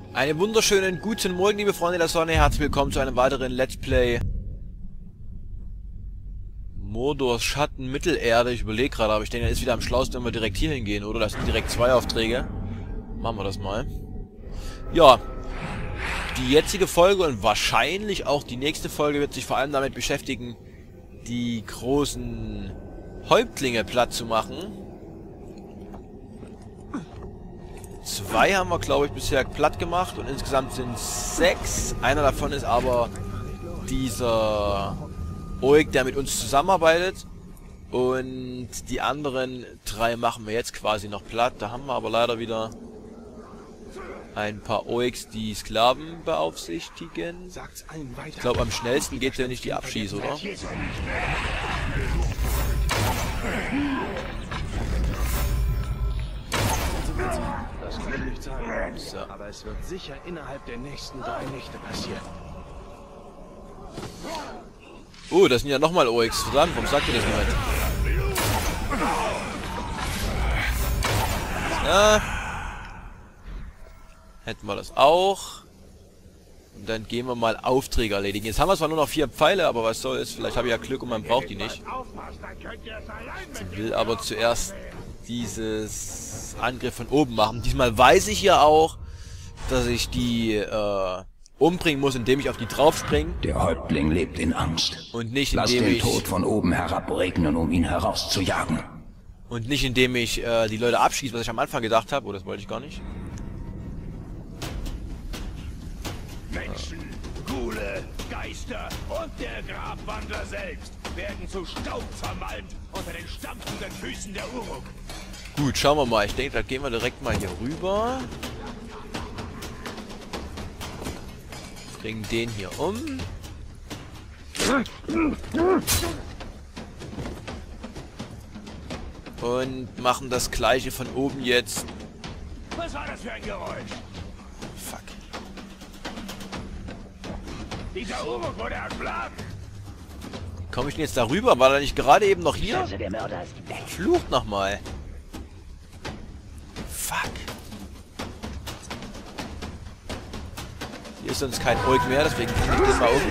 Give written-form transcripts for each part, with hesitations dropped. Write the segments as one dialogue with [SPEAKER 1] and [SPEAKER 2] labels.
[SPEAKER 1] Einen wunderschönen guten Morgen, liebe Freunde der Sonne. Herzlich willkommen zu einem weiteren Let's Play. Mordors Schatten Mittelerde. Ich überlege gerade, aber ich denke, dann ist wieder am schlausten, wenn wir direkt hier hingehen, oder? Das sind direkt 2 Aufträge. Machen wir das mal. Ja. Die jetzige Folge und wahrscheinlich auch die nächste Folge wird sich vor allem damit beschäftigen, die großen Häuptlinge platt zu machen. 2 haben wir, glaube ich, bisher platt gemacht und insgesamt sind es 6. Einer davon ist aber dieser Oig, der mit uns zusammenarbeitet. Und die anderen 3 machen wir jetzt quasi noch platt. Da haben wir aber leider wieder ein paar Oigs, die Sklaven beaufsichtigen. Ich glaube, am schnellsten geht es, wenn ich die abschieße, oder?
[SPEAKER 2] Das kann nicht sein. So. Aber es wird sicher innerhalb der nächsten 3 Nächte passieren.
[SPEAKER 1] Oh, das sind ja nochmal Oigs. Verdammt, warum sagt ihr das niemand? Ja. Hätten wir das auch. Und dann gehen wir mal Aufträge erledigen. Jetzt haben wir zwar nur noch 4 Pfeile, aber was soll's? Vielleicht habe ich ja Glück und man braucht die nicht. Ich will aber zuerst dieses Angriff von oben machen. Diesmal weiß ich ja auch, dass ich die umbringen muss, indem ich auf die drauf springe.
[SPEAKER 3] Der Häuptling lebt in Angst.
[SPEAKER 1] Und nicht
[SPEAKER 3] Lass
[SPEAKER 1] indem
[SPEAKER 3] den
[SPEAKER 1] ich...
[SPEAKER 3] Tod von oben herabregnen, um ihn herauszujagen.
[SPEAKER 1] Und nicht indem ich die Leute abschieße, was ich am Anfang gedacht habe. Oh, das wollte ich gar nicht.
[SPEAKER 4] Menschen, Ghule, Geister und der Grabwandler selbst werden zu Staub zermalmt unter den stampfenden Füßen der Uruk.
[SPEAKER 1] Gut, schauen wir mal. Ich denke, da gehen wir direkt mal hier rüber. Bringen den hier um. Und machen das gleiche von oben jetzt.
[SPEAKER 4] Was war das für ein Geräusch?
[SPEAKER 1] Fuck.
[SPEAKER 4] Dieser Uruk wurde erschlagen.
[SPEAKER 1] Komme ich denn jetzt da rüber? War er nicht gerade eben noch hier?
[SPEAKER 3] Der Mörder ist weg.
[SPEAKER 1] Flucht nochmal. Fuck. Hier ist sonst kein Oig mehr, deswegen klicke ich den mal um.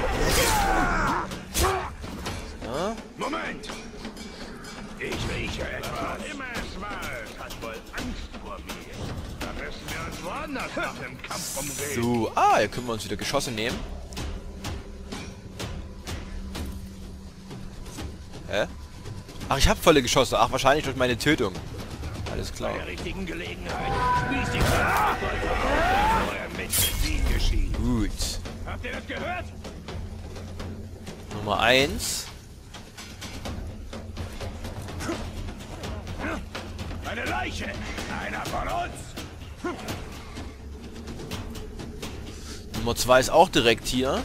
[SPEAKER 1] So.
[SPEAKER 4] Moment! Ich rieche etwas. Immer Schwarz hat wohl Angst vor mir. Da müssen wir uns woanders nach dem Kampf umsehen.
[SPEAKER 1] So, hier können wir uns wieder Geschosse nehmen. Hä? Ach, ich habe volle Geschosse. Ach, wahrscheinlich durch meine Tötung. Alles klar.
[SPEAKER 4] Bei der richtigen Gelegenheit spießt die euer Mittelsieg geschieht.
[SPEAKER 1] Gut.
[SPEAKER 4] Habt ihr das gehört?
[SPEAKER 1] Nummer 1.
[SPEAKER 4] Eine Leiche! Einer von uns!
[SPEAKER 1] Nummer 2 ist auch direkt hier.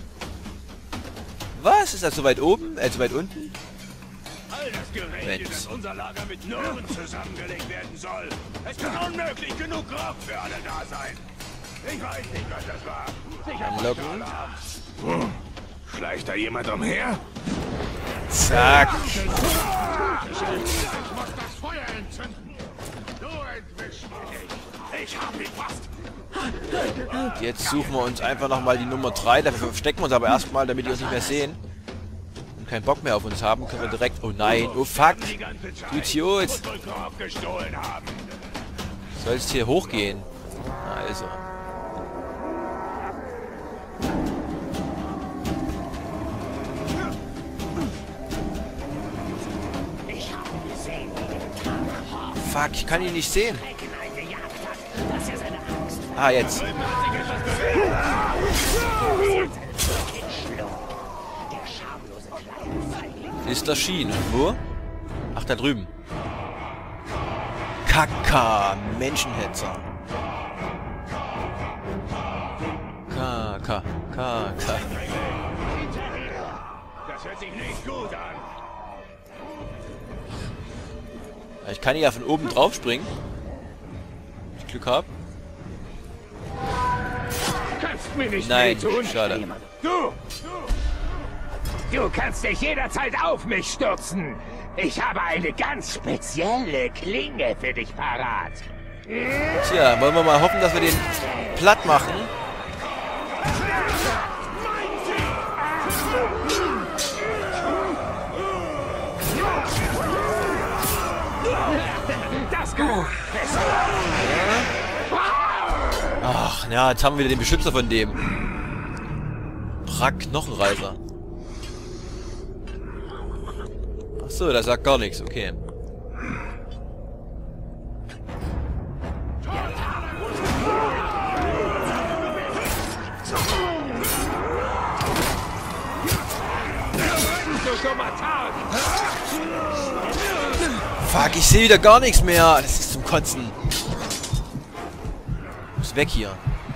[SPEAKER 1] Was? Ist das so weit oben? So weit unten?
[SPEAKER 4] All das Gerede, dass unser Lager mit Noren zusammengelegt werden soll. Es kann unmöglich genug Grog für alle da sein. Ich weiß nicht, was das war. Sicher
[SPEAKER 1] Anlocken.
[SPEAKER 4] Schleicht da jemand umher?
[SPEAKER 1] Zack.
[SPEAKER 4] Ich muss das Feuer entzünden. Du entwischst mich. Ich hab ihn fast.
[SPEAKER 1] Jetzt suchen wir uns einfach nochmal die Nummer 3. Dafür verstecken wir uns aber erstmal, damit die uns nicht mehr sehen. Und keinen Bock mehr auf uns haben, können wir direkt... Oh nein, oh fuck. Du Idiot. Sollst hier hochgehen. Also. Fuck, ich kann ihn nicht sehen. Ah, jetzt. Ist das Schien? Wo? Ach, da drüben. Kaka, Menschenhetzer. Kaka.
[SPEAKER 4] Das hört sich nicht gut an.
[SPEAKER 1] Ich kann hier ja von oben drauf springen. Wenn ich Glück habe.
[SPEAKER 4] Kannst mir nicht
[SPEAKER 1] Nein,
[SPEAKER 4] wehtun.
[SPEAKER 1] schade.
[SPEAKER 5] Du kannst dich jederzeit auf mich stürzen. Ich habe eine ganz spezielle Klinge für dich parat.
[SPEAKER 1] Tja, wollen wir mal hoffen, dass wir den platt machen. Ach, ja, jetzt haben wir wieder den Beschützer von dem. Knochenreißer. Ach so, der sagt gar nichts, okay. Fuck, ich sehe wieder gar nichts mehr. Das ist zum Kotzen. Muss weg hier.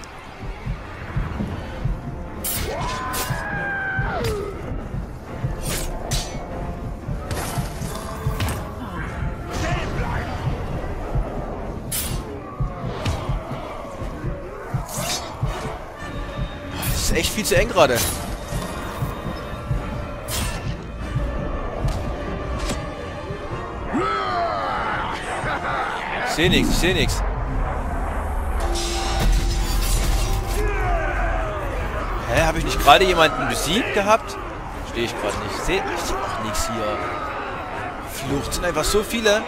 [SPEAKER 1] Das ist echt viel zu eng gerade. Ich sehe nichts, ich sehe nichts. Hä, habe ich nicht gerade jemanden besiegt gehabt? Stehe ich gerade nicht. Sehe ich auch nichts hier. Flucht sind einfach so viele.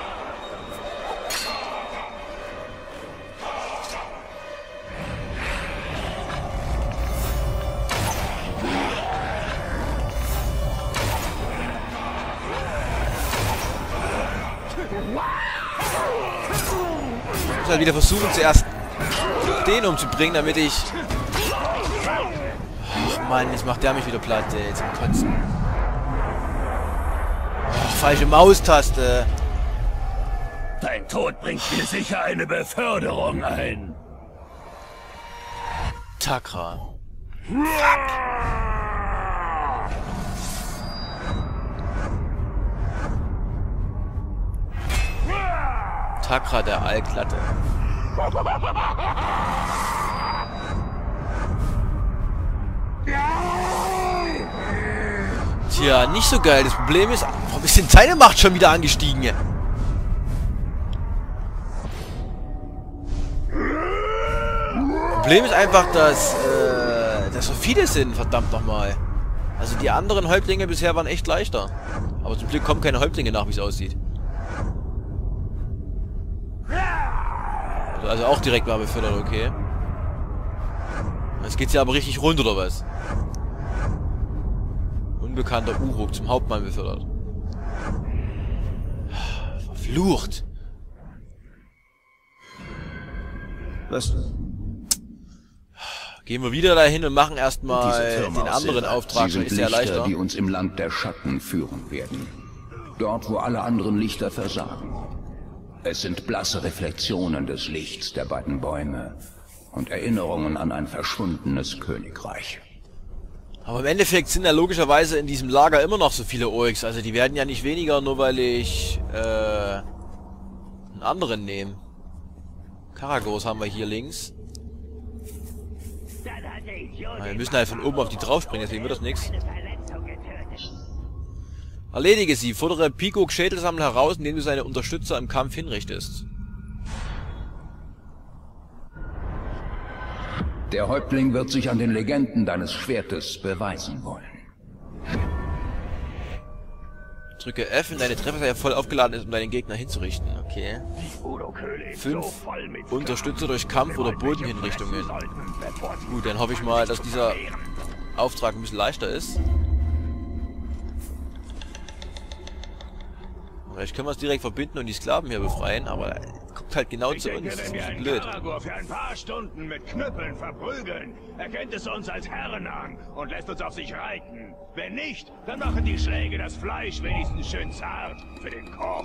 [SPEAKER 1] Ich muss halt wieder versuchen, zuerst den umzubringen, damit ich... Ach Mann, jetzt macht der mich wieder platt, ey, zum Kotzen. Ach, falsche Maustaste.
[SPEAKER 3] Dein Tod bringt mir sicher eine Beförderung ein.
[SPEAKER 1] Takra. Takra, der Allglatte. Tja, nicht so geil. Das Problem ist, warum ist denn seine Macht schon wieder angestiegen? Problem ist einfach, dass so viele sind, verdammt nochmal. Also die anderen Häuptlinge bisher waren echt leichter. Aber zum Glück kommen keine Häuptlinge nach, wie es aussieht. Also auch direkt mal befördert, okay. Jetzt geht's ja aber richtig rund, oder was? Unbekannter Uruk zum Hauptmann befördert. Verflucht!
[SPEAKER 3] Was?
[SPEAKER 1] Gehen wir wieder dahin und machen erstmal den anderen Auftrag,
[SPEAKER 3] Sie sind
[SPEAKER 1] ist ja
[SPEAKER 3] Lichter,
[SPEAKER 1] leichter.
[SPEAKER 3] die uns im Land der Schatten führen werden. Dort, wo alle anderen Lichter versagen. Es sind blasse Reflexionen des Lichts der beiden Bäume und Erinnerungen an ein verschwundenes Königreich.
[SPEAKER 1] Aber im Endeffekt sind ja logischerweise in diesem Lager immer noch so viele Oryx. Also die werden ja nicht weniger, nur weil ich einen anderen nehme. Karagos haben wir hier links. Wir müssen halt von oben auf die draufspringen, deswegen wird das nichts. Erledige sie. Fordere Pikuk Schädelsammler heraus, indem du seine Unterstützer im Kampf hinrichtest.
[SPEAKER 3] Der Häuptling wird sich an den Legenden deines Schwertes beweisen wollen.
[SPEAKER 1] Drücke F, wenn deine Trefferseite voll aufgeladen ist, um deinen Gegner hinzurichten. Okay. 5 Unterstütze durch Kampf- oder Bodenhinrichtungen. Gut, dann hoffe ich mal, dass dieser Auftrag ein bisschen leichter ist. Vielleicht können wir es direkt verbinden und die Sklaven hier befreien, aber er guckt halt genau zu uns. Das ist blöd.
[SPEAKER 4] Für ein paar Stunden mit Knüppeln verprügeln, erkennt es uns als Herren an und lässt uns auf sich reiten. Wenn nicht, dann machen die Schläge das Fleisch wenigstens schön zart für den Koch.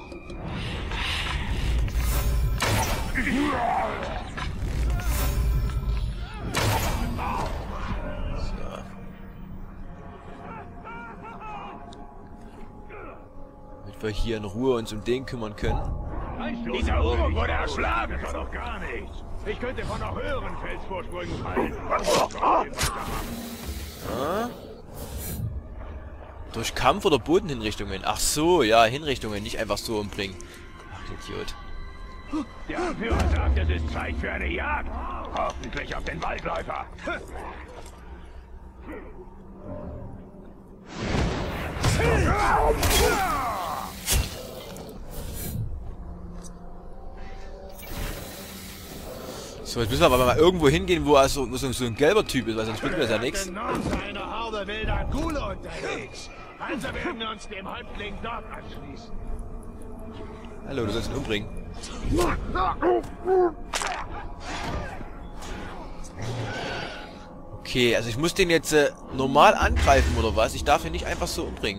[SPEAKER 1] Damit wir hier in Ruhe uns um den kümmern können.
[SPEAKER 4] Dieser Uruk wurde erschlagen, das war doch gar nichts. Ich könnte von noch höheren Felsvorsprüngen fallen.
[SPEAKER 1] Durch Kampf- oder Bodenhinrichtungen. Ach so, ja, Hinrichtungen, nicht einfach so umbringen. Ach, Idiot.
[SPEAKER 4] Der Anführer sagt, es ist Zeit für eine Jagd. Hoffentlich auf den Waldläufer.
[SPEAKER 1] So, jetzt müssen wir aber mal irgendwo hingehen, wo also so ein gelber Typ ist, weil sonst bringt mir das ja nichts.
[SPEAKER 4] Eine Horde wilder Gule unterwegs. Also werden wir uns dem Häuptling dort anschließen.
[SPEAKER 1] Hallo, du sollst ihn umbringen. Okay, also ich muss den jetzt normal angreifen, oder was? Ich darf ihn nicht einfach so umbringen.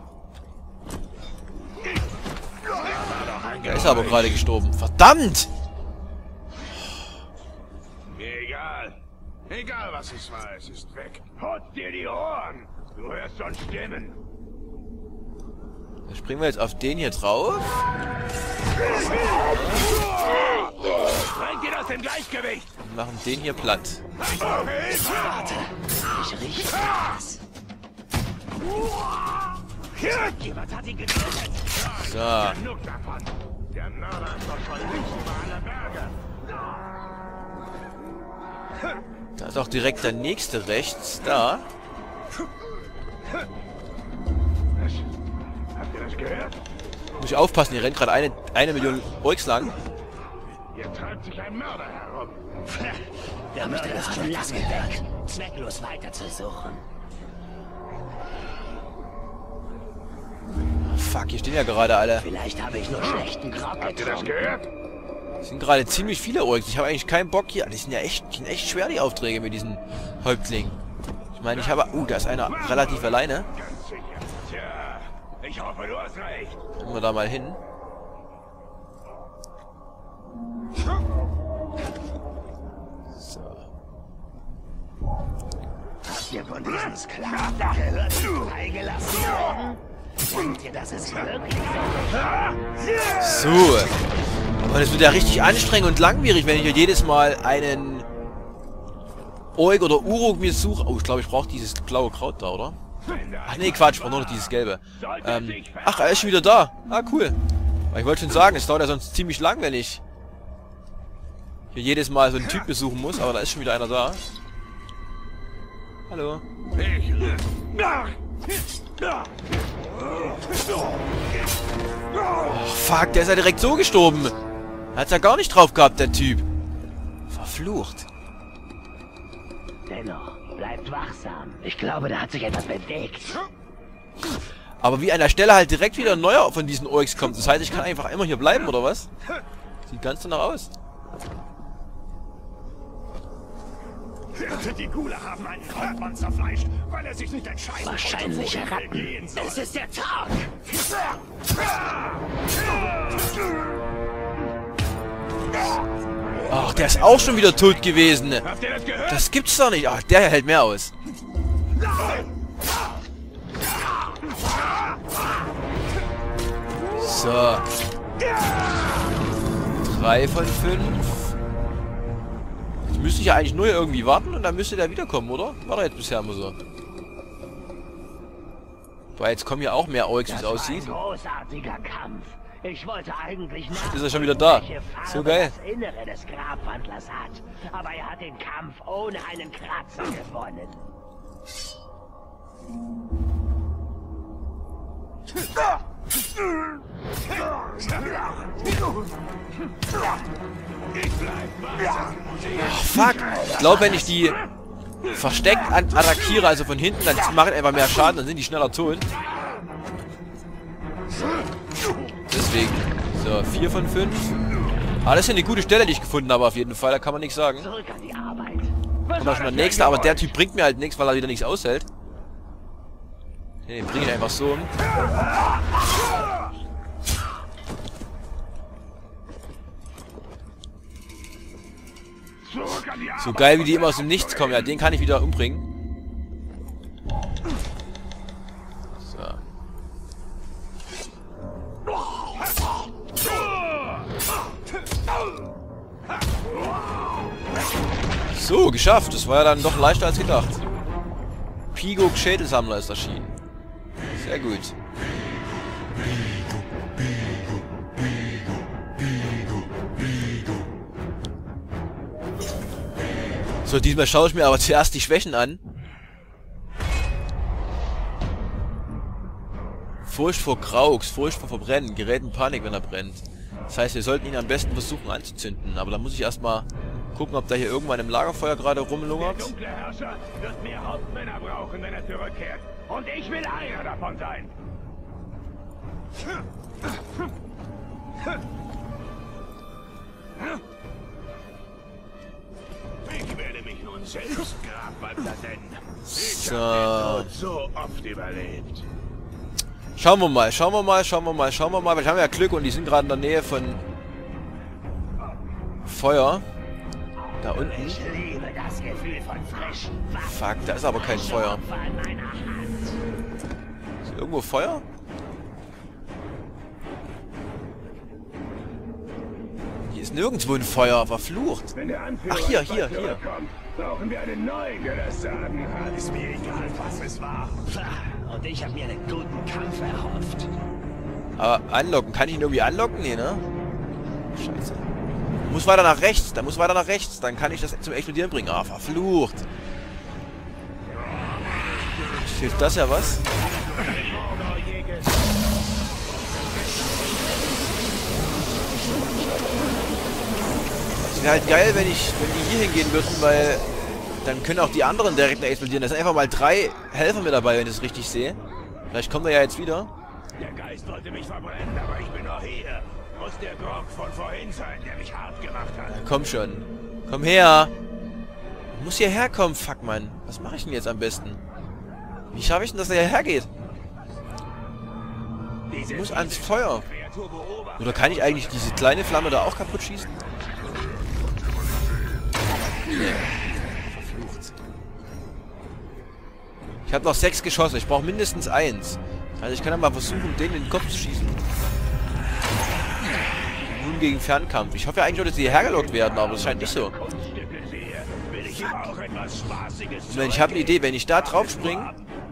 [SPEAKER 1] Der ist aber gerade gestorben. Verdammt!
[SPEAKER 4] Egal. Egal, was es war, es ist weg. Haut dir die Ohren. Du hörst schon Stimmen.
[SPEAKER 1] Dann springen wir jetzt auf den hier drauf.
[SPEAKER 4] Bringt ihn aus dem Gleichgewicht.
[SPEAKER 1] Und machen den hier platt.
[SPEAKER 5] Warte, ich rieche was. Jemand hat ihn getötet.
[SPEAKER 1] So.
[SPEAKER 4] Genug davon. Der Mörder ist doch schon längst über alle Berge.
[SPEAKER 1] Da ist auch direkt der nächste rechts. Da.
[SPEAKER 4] Habt ihr das gehört?
[SPEAKER 1] Muss ich aufpassen, hier rennt gerade eine Million Orks lang.
[SPEAKER 4] Hier treibt sich ein Mörder herum.
[SPEAKER 5] Der Mörder ist schon lange weg. Zwecklos weiter zu suchen.
[SPEAKER 1] Fuck, hier stehen ja gerade alle.
[SPEAKER 5] Vielleicht habe ich nur schlechten Grog
[SPEAKER 4] Habt ihr das
[SPEAKER 5] getrunken.
[SPEAKER 4] gehört?
[SPEAKER 1] Es sind gerade ziemlich viele Orks. Ich habe eigentlich keinen Bock hier. Die sind ja echt schwer, die Aufträge mit diesen Häuptlingen. Ich meine, ich habe... da ist einer relativ alleine.
[SPEAKER 4] Ganz sicher. Tja, ich hoffe, du hast recht.
[SPEAKER 1] Gehen wir da mal hin. So.
[SPEAKER 5] Habt ihr von diesen Sklaven gehört, die freigelassen wurden? Denkt ihr, das ist wirklich so?
[SPEAKER 1] So. Aber das wird ja richtig anstrengend und langwierig, wenn ich hier jedes Mal einen Ork oder Uruk mir suche. Oh, ich glaube, ich brauche dieses blaue Kraut da, oder? Ach nee, Quatsch, ich brauche nur noch dieses gelbe. Ach, er ist schon wieder da. Ah, cool. Aber ich wollte schon sagen, es dauert ja sonst ziemlich lang, wenn ich hier jedes Mal so einen Typ besuchen muss. Aber da ist schon wieder einer da. Hallo. Oh, fuck, der ist ja direkt so gestorben. Er hat's ja gar nicht drauf gehabt, der Typ. Verflucht.
[SPEAKER 5] Dennoch, bleibt wachsam. Ich glaube, da hat sich etwas bewegt.
[SPEAKER 1] Aber wie an der Stelle halt direkt wieder ein neuer von diesen Orks kommt. Das heißt, ich kann einfach immer hier bleiben, oder was? Sieht ganz danach aus.
[SPEAKER 4] Die Gule haben einen Hauptmann zerfleischt, weil er sich nicht entscheiden
[SPEAKER 5] Wahrscheinlich
[SPEAKER 4] konnte, wohin er
[SPEAKER 5] Ratten.
[SPEAKER 4] gehen soll.
[SPEAKER 5] Es ist der Tag.
[SPEAKER 1] Ach, der ist auch schon wieder tot gewesen.
[SPEAKER 4] Habt ihr das gehört?
[SPEAKER 1] Das gibt's doch nicht. Ach, der hält mehr aus. So. 3 von 5. Jetzt müsste ich ja eigentlich nur irgendwie warten und dann müsste der wiederkommen, oder? War doch jetzt bisher immer so. Weil jetzt kommen ja auch mehr Orks, wie es aussieht.
[SPEAKER 5] Ein großartiger Kampf. Ich wollte eigentlich
[SPEAKER 1] Ist er schon wieder da?
[SPEAKER 5] welche Farbe
[SPEAKER 1] So geil.
[SPEAKER 5] das Innere des Grabwandlers hat. Aber er hat den Kampf ohne einen Kratzer gewonnen.
[SPEAKER 1] Ach, fuck. Ich glaube, wenn ich die versteckt attackiere, also von hinten, dann mache ich einfach mehr Schaden, dann sind die schneller tot. Deswegen. So, 4 von 5. Ah, das ist ja eine gute Stelle, die ich gefunden habe, auf jeden Fall. Da kann man nichts sagen.
[SPEAKER 5] Zurück an die Arbeit.
[SPEAKER 1] Und auch schon der nächste, aber der Typ bringt mir halt nichts, weil er wieder nichts aushält. Den bringe ich einfach so um.
[SPEAKER 4] Zurück an die
[SPEAKER 1] So geil, wie die immer aus dem Nichts kommen. Ja, den kann ich wieder umbringen. So. So, geschafft. Das war ja dann doch leichter als gedacht. Pigok Schädelsammler ist erschienen. Sehr gut. So, diesmal schaue ich mir aber zuerst die Schwächen an. Furcht vor Krauks, Furcht vor Verbrennen, gerät in Panik, wenn er brennt. Das heißt, wir sollten ihn am besten versuchen anzuzünden. Aber da muss ich erstmal gucken, ob da hier irgendwann im Lagerfeuer gerade rumlungert.
[SPEAKER 4] Der dunkle Herrscher wird mehr Hauptmänner brauchen, wenn er zurückkehrt. Und ich will einer davon sein. Ich werde mich nun selbst Grabwandler nennen. Ich habe den Tod so oft überlebt.
[SPEAKER 1] Schauen wir mal. Wir haben ja Glück und die sind gerade in der Nähe von Feuer. Da unten.
[SPEAKER 5] Ich liebe das Gefühl von frischen Waffen.
[SPEAKER 1] Fuck, da ist aber kein Feuer. Ist hier irgendwo Feuer? Hier ist nirgendwo ein Feuer, verflucht.
[SPEAKER 4] Wenn der Anführer
[SPEAKER 1] Ach, hier.
[SPEAKER 4] zurückkommt, brauchen wir einen neuen, der das Sagen hat.
[SPEAKER 5] Ist mir egal, was es war. Und ich habe mir einen guten Kampf erhofft.
[SPEAKER 1] Aber anlocken, kann ich ihn irgendwie anlocken? Nee, ne? Scheiße. Muss weiter nach rechts, dann kann ich das zum Explodieren bringen. Ah, verflucht. Hilft das ja was? Es wäre halt geil, wenn die hier hingehen würden, weil dann können auch die anderen direkt explodieren. Da sind einfach mal 3 Helfer mit dabei, wenn ich es richtig sehe. Vielleicht kommt er ja jetzt wieder.
[SPEAKER 4] Der Geist wollte mich verbrennen, aber ich bin noch hier. Muss der Grog von vorhin sein, der mich hart gemacht hat.
[SPEAKER 1] Komm schon. Komm her. Ich muss hierher kommen, fuck, Mann. Was mache ich denn jetzt am besten? Wie schaffe ich denn, dass er hierher geht? Ich muss ans Feuer. Oder kann ich eigentlich diese kleine Flamme da auch kaputt schießen? Nee. Verflucht. Ich habe noch 6 Geschosse. Ich brauche mindestens 1. Also ich kann ja mal versuchen, den in den Kopf zu schießen. Nun gegen Fernkampf. Ich hoffe ja eigentlich, dass sie hierher gelockt werden, aber das scheint nicht so. Ich habe eine Idee, wenn ich da drauf springe.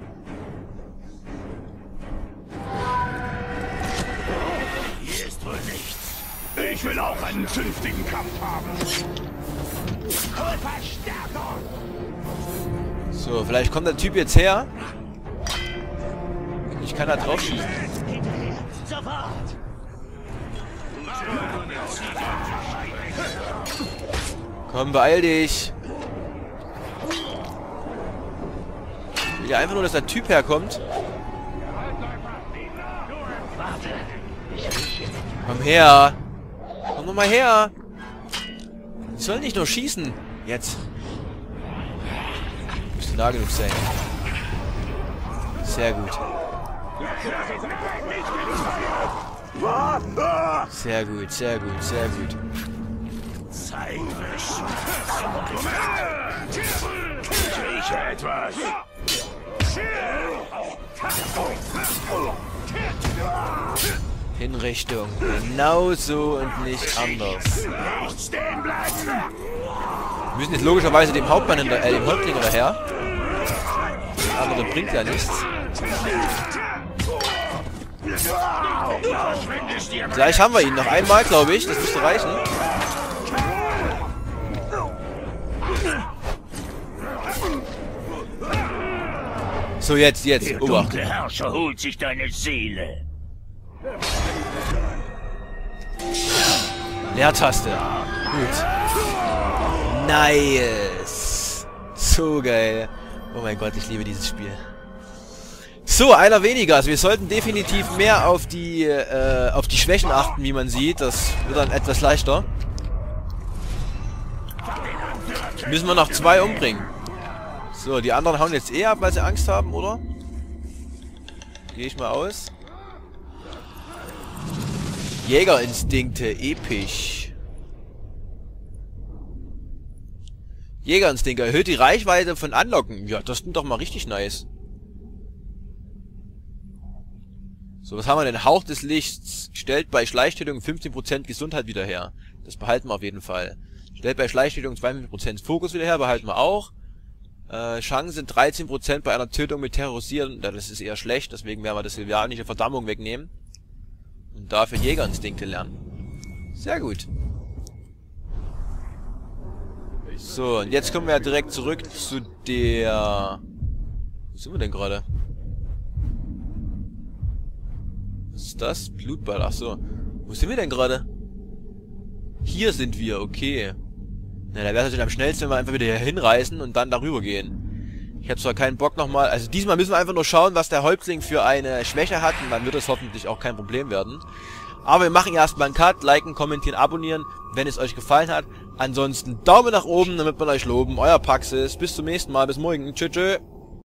[SPEAKER 4] Hier ist wohl nichts. Ich will auch einen zünftigen Kampf haben.
[SPEAKER 1] So, vielleicht kommt der Typ jetzt her. Ich kann da drauf schießen. Komm, beeil dich. Ich will ja einfach nur, dass der Typ herkommt. Komm her. Komm doch mal her. Ich soll nicht nur schießen. Jetzt. Müsste nah genug sein. Sehr gut. Sehr gut, sehr gut, sehr gut.
[SPEAKER 4] Ich rieche etwas.
[SPEAKER 1] Hinrichtung. Genauso und nicht anders. Wir müssen jetzt logischerweise dem Hauptmann dem Häuptling hinterher. Der andere bringt ja nichts. Gleich haben wir ihn. Noch einmal, glaube ich. Das müsste reichen. So, jetzt. Obacht.
[SPEAKER 4] Der Herrscher holt sich deine Seele.
[SPEAKER 1] Leertaste. Gut. Nice. So geil. Oh mein Gott, ich liebe dieses Spiel. So, einer weniger. Also wir sollten definitiv mehr auf die Schwächen achten, wie man sieht. Das wird dann etwas leichter. Müssen wir noch 2 umbringen. So, die anderen hauen jetzt ab, weil sie Angst haben, oder? Gehe ich mal aus. Jägerinstinkte, episch. Jägerinstinkte, erhöht die Reichweite von Anlocken. Ja, das klingt doch mal richtig nice. So, was haben wir denn? Hauch des Lichts. Stellt bei Schleichtötung 15% Gesundheit wieder her. Das behalten wir auf jeden Fall. Stellt bei Schleichtötung 22% Fokus wieder her, behalten wir auch. Chancen sind 13% bei einer Tötung mit Terrorisieren. Ja, das ist eher schlecht, deswegen werden wir das Silvianische Verdammung wegnehmen. Und dafür Jägerinstinkte lernen. Sehr gut. So, und jetzt kommen wir ja direkt zurück zu der... Wo sind wir denn gerade? Was ist das? Blutball, ach so. Wo sind wir denn gerade? Hier sind wir, okay. Na, da wäre es natürlich am schnellsten, wenn wir einfach wieder hier hinreißen und dann darüber gehen. Ich habe zwar keinen Bock nochmal... Also diesmal müssen wir einfach nur schauen, was der Häuptling für eine Schwäche hat. Und dann wird es hoffentlich auch kein Problem werden. Aber wir machen erstmal einen Cut. Liken, kommentieren, abonnieren, wenn es euch gefallen hat. Ansonsten Daumen nach oben, damit wir euch loben. Euer Paxis. Bis zum nächsten Mal. Bis morgen. Tschüss.